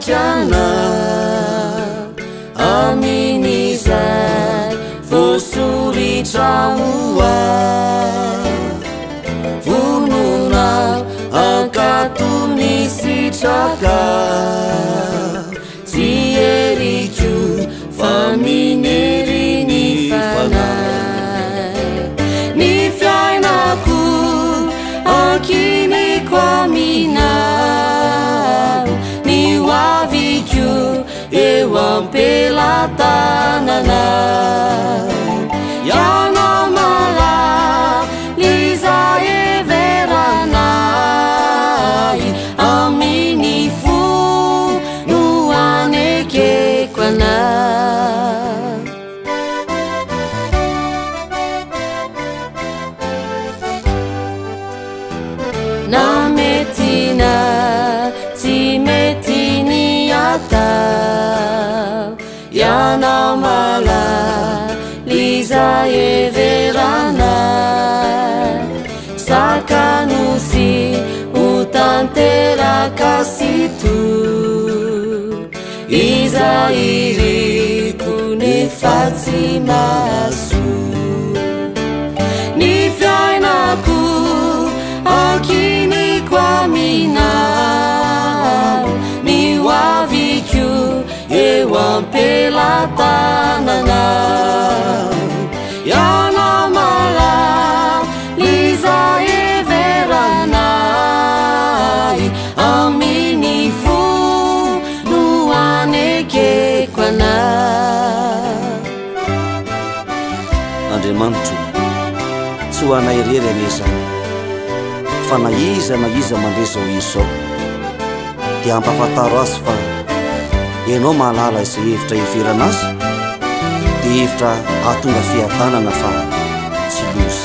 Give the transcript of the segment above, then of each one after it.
tiana amin'izay voasoritra hoay vonona ankatony sitraka tsy eriko fa minery ny fanay ny fiainako ankiniko aminao ny hoaviko eo ampelatanana ianao malaliza everanay amin'ny fo no anekeko anao na mety na tsy mety ny atao ianao malaliza everanay sakanosy ho tanteraka sito iza iriko nefa tsy mahasoa ny fiainako ankiniko aminao ny hoaviko eo ampelatanana ianao malaliza everanay amin'ny fo no anekeko anao Andriamanitro tsy ho anay rery anesa fa na iza mandre zao izy zao dia ampafantaro azy fa ianao mahalala izay hevitra iverana azy dia hevitra ahatonga fiatanana fa tsy loza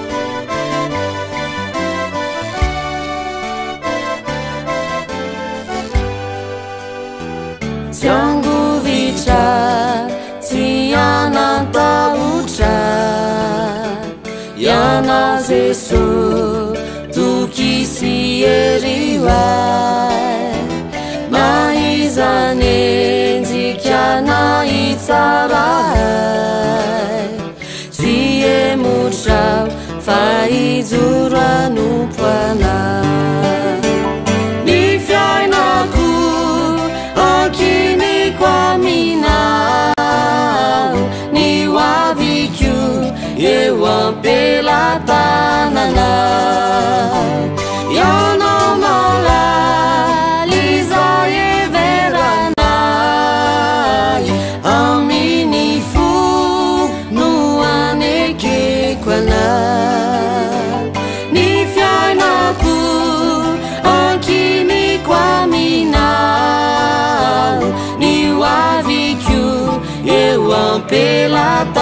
tsy angovitra tsy anantahotra ianao Jesosy tokisy erihoay maizany enjikana itsaray tsy emotrao fa ijoro anompo anay ny fiainako ankiniko aminao ny hoaviko eo ampelatanana ianao malaliza everanay amin'ny fo no anekeko anay ny fiainako ankiniko aminao ny hoaviko eo ampelatanana